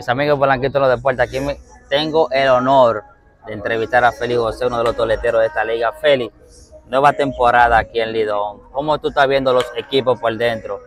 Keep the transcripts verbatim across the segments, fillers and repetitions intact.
amigos Blanquitos de los Deportes, aquí me, tengo el honor de entrevistar a Félix José, uno de los toleteros de esta liga. Félix, nueva temporada aquí en Lidón. ¿Cómo tú estás viendo los equipos por dentro?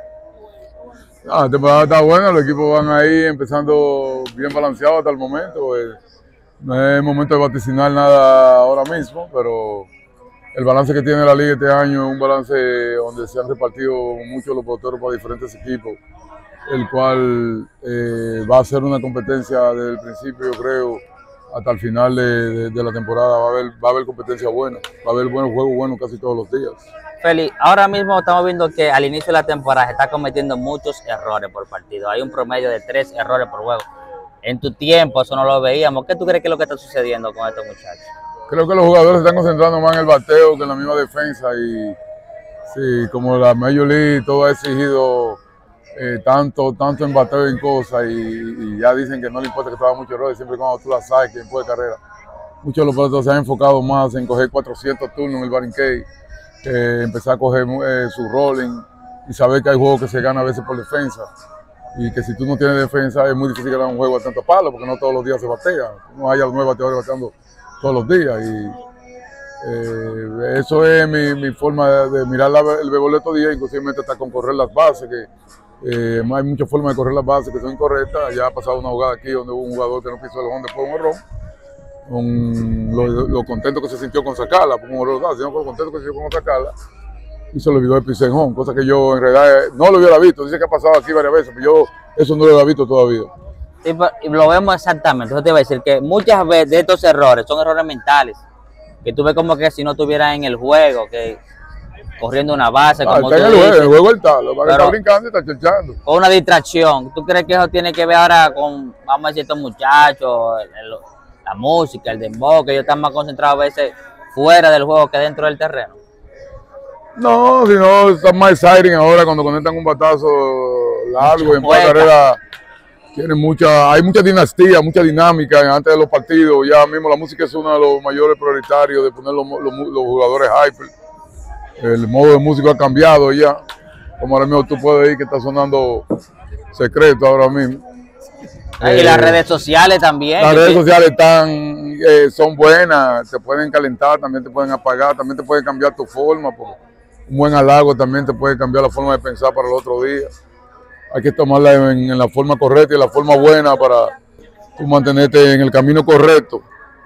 Ah, la temporada está buena, los equipos van ahí empezando bien balanceados hasta el momento. Eh, no es momento de vaticinar nada ahora mismo, pero el balance que tiene la liga este año es un balance donde se han repartido muchos los peloteros para diferentes equipos, el cual eh, va a ser una competencia desde el principio, yo creo, hasta el final de, de, de la temporada. Va a, haber, va a haber competencia buena, va a haber buenos juegos buenos casi todos los días. Félix, ahora mismo estamos viendo que al inicio de la temporada se está cometiendo muchos errores por partido. Hay un promedio de tres errores por juego. En tu tiempo eso no lo veíamos. ¿Qué tú crees que es lo que está sucediendo con estos muchachos? Creo que los jugadores se están concentrando más en el bateo que en la misma defensa, y sí, como la Major League todo ha exigido eh, tanto, tanto en bateo y en cosas, y, y ya dicen que no le importa que te haga muchos errores, siempre y cuando tú la saques en tiempo de carrera. Muchos de los peloteros se han enfocado más en coger cuatrocientos turnos en el batting cage, eh, empezar a coger eh, su rolling y saber que hay juegos que se ganan a veces por defensa, y que si tú no tienes defensa es muy difícil ganar un juego a tanto palo, porque no todos los días se batea, no hay a los nueve bateadores bateando todos los días, y eh, eso es mi, mi forma de, de mirar la, el béisbol de estos días, inclusive hasta con correr las bases, que eh, hay muchas formas de correr las bases que son incorrectas. Ya ha pasado una jugada aquí donde hubo un jugador que no pisó el home después de un error, con lo, lo contento que se sintió con sacarla, por un error, sino con lo contento que se sintió con sacarla, y se le olvidó el pisar en home, cosa que yo en realidad no lo hubiera visto. Dice que ha pasado aquí varias veces, pero yo eso no lo había visto todavía. Y lo vemos exactamente, eso te iba a decir que muchas veces de estos errores son errores mentales, que tú ves como que si no estuvieras en el juego, que corriendo una base, ah, como está tú en el dices, juego, el juego está, lo que está brincando y está chechando. Con una distracción. ¿Tú crees que eso tiene que ver ahora con, vamos a decir, estos muchachos, el, la música, el dembow, que ellos están más concentrados a veces fuera del juego que dentro del terreno? No, sino están más exciting ahora cuando conectan un batazo largo y en cada carrera. Tiene mucha, hay mucha dinastía, mucha dinámica antes de los partidos. Ya mismo la música es uno de los mayores prioritarios de poner los, los, los jugadores hyper. El modo de música ha cambiado ya. Como ahora mismo tú puedes ver que está sonando Secreto ahora mismo. Y eh, las redes sociales también. Las redes sociales están, eh, son buenas, te pueden calentar, también te pueden apagar, también te pueden cambiar tu forma. Un buen halago también te puede cambiar la forma de pensar para el otro día. Hay que tomarla en, en la forma correcta y la forma buena para tú mantenerte en el camino correcto.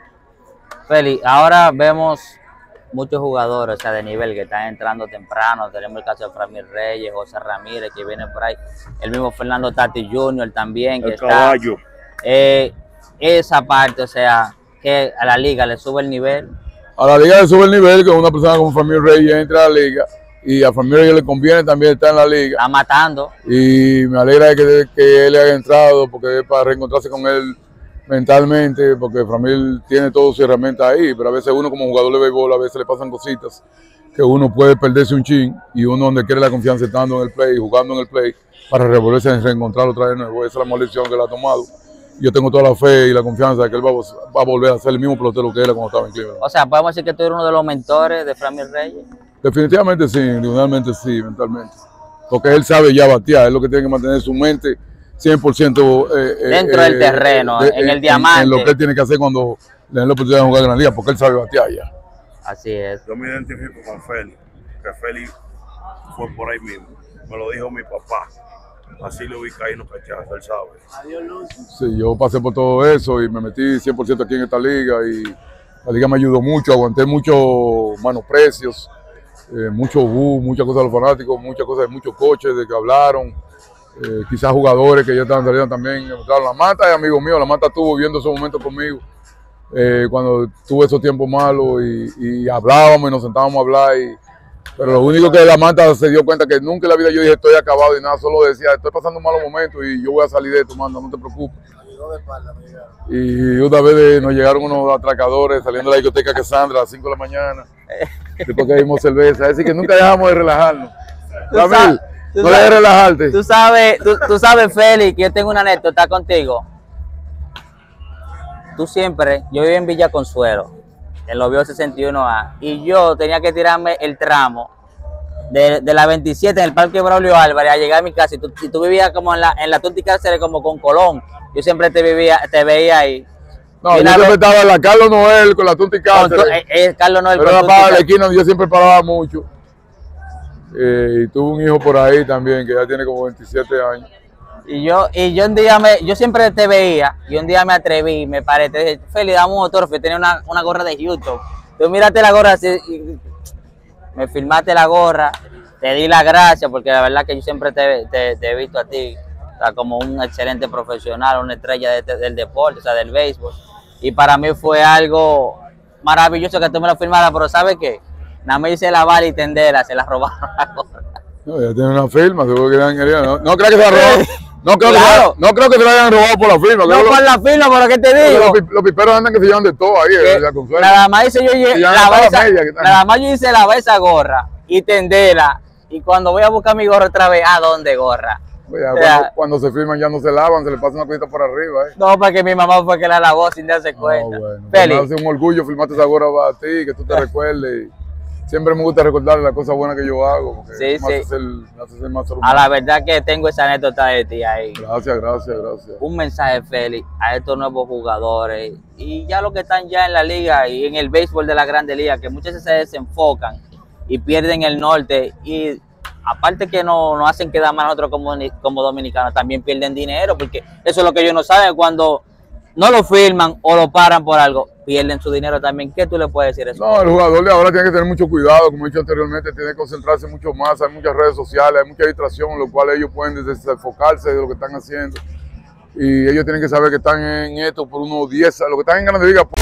Félix, ahora vemos muchos jugadores, o sea, de nivel que están entrando temprano. Tenemos el caso de Framil Reyes, José Ramírez, que viene por ahí. El mismo Fernando Tatis junior también, que el está. Caballo. Eh, esa parte, o sea, que a la liga le sube el nivel. A la liga le sube el nivel, que una persona como Framil Reyes entra a la liga. Y a Framil Reyes le conviene también estar en la liga. Está matando. Y me alegra de que, que él haya entrado, porque es para reencontrarse con él mentalmente, porque Framil tiene todas sus herramientas ahí, pero a veces uno como jugador de béisbol, a veces le pasan cositas que uno puede perderse un chin, y uno donde quiere la confianza estando en el play, jugando en el play, para revolverse y reencontrarlo otra vez de nuevo. Esa es la mejor decisión que él ha tomado. Yo tengo toda la fe y la confianza de que él va, va a volver a ser el mismo pelotero que era cuando estaba en Cleveland. O sea, podemos decir que tú eres uno de los mentores de Framil Reyes. Definitivamente sí, individualmente sí, mentalmente. Porque él sabe ya batear, es lo que tiene que mantener su mente cien por ciento eh, dentro eh, del terreno, de, en eh, el diamante. En, en lo que él tiene que hacer cuando le den la oportunidad de jugar en la liga, porque él sabe batear ya. Así es. Yo me identifico con Félix, que Félix fue por ahí mismo. Me lo dijo mi papá. Así lo ubicé ahí en los cachazos, él sabe. Sí, yo pasé por todo eso y me metí cien por ciento aquí en esta liga, y la liga me ayudó mucho, aguanté muchos menosprecios. Eh, mucho bus, muchas cosas de los fanáticos, muchas cosas de muchos coches de que hablaron, eh, quizás jugadores que ya estaban saliendo también. La Mata es amigo mío, la Mata estuvo viendo esos momentos conmigo, eh, cuando tuve esos tiempos malos, y, y hablábamos y nos sentábamos a hablar, y, pero lo único que la Mata se dio cuenta que nunca en la vida yo dije estoy acabado y nada, solo decía estoy pasando un malos momentos y yo voy a salir de esto, manda, no te preocupes. Y una vez nos llegaron unos atracadores saliendo de la discoteca que Sandra a las cinco de la mañana, después que vimos cerveza, así que nunca dejamos de relajarnos. David, no dejes de relajarte. Tú sabes, tú, tú sabes, Félix, que yo tengo una anécdota contigo. Tú siempre, yo vivo en Villa Consuelo, en los Víos sesenta y uno A, y yo tenía que tirarme el tramo de, de la veintisiete en el Parque Braulio Álvarez a llegar a mi casa y tú, y tú vivías como en la, en la Tunti Cáceres como con Colón. Yo siempre te vivía, te veía ahí. No, y yo siempre vez, estaba en la Carlos Noel con la Tunti Cáceres. Eh, eh, Carlos Noel pero era para la esquina donde yo siempre paraba mucho. Eh, y tuve un hijo por ahí también que ya tiene como veintisiete años. Y yo, y yo un día me, yo siempre te veía, y un día me atreví, me paré, te dije, Feli, dame un autógrafo, tenía una, una gorra de Houston. Tú miraste la gorra así, y me filmaste la gorra, te di las gracias, porque la verdad que yo siempre te, te, te he visto a ti, o sea, como un excelente profesional, una estrella de, de, del deporte, o sea, del béisbol. Y para mí fue algo maravilloso que tú me lo firmaras, pero ¿sabes qué? Nada más hice la bala y tendera, se la robaron la gorra. No, ya tiene una firma, seguro que le han querido. No, no creo que se la robaron. No creo, claro. que, no creo que se la hayan robado por la firma. No por la firma, por lo que te digo. Los, los piperos andan que se llevan de todo ahí. Que, nada más hice yo, la esa, nada más yo hice lavar esa gorra y tenderla. Y cuando voy a buscar mi gorra otra vez, ¿a dónde gorra? Pues ya, o sea, cuando, cuando se firman ya no se lavan, se le pasa una cosita por arriba. ¿eh? No, porque mi mamá fue que la lavó sin darse cuenta. No, bueno. Me hace un orgullo firmarte esa gorra para ti, que tú te recuerdes. Siempre me gusta recordar las cosas buenas que yo hago, porque sí, me sí. hace ser, me hace ser más humano. A la verdad que tengo esa anécdota de ti ahí. Gracias, gracias, gracias. Un mensaje, Félix, a estos nuevos jugadores y ya los que están ya en la liga y en el béisbol de la Grande Liga, que muchas veces se desenfocan y pierden el norte y aparte que no nos hacen quedar mal nosotros como, como dominicanos, también pierden dinero, porque eso es lo que ellos no saben cuando no lo firman o lo paran por algo, pierden su dinero también. ¿Qué tú le puedes decir eso? No, el jugador de ahora tiene que tener mucho cuidado, como he dicho anteriormente, tiene que concentrarse mucho más, hay muchas redes sociales, hay mucha distracción, lo cual ellos pueden desenfocarse de lo que están haciendo. Y ellos tienen que saber que están en esto por unos diez, lo que están en Grandes Ligas.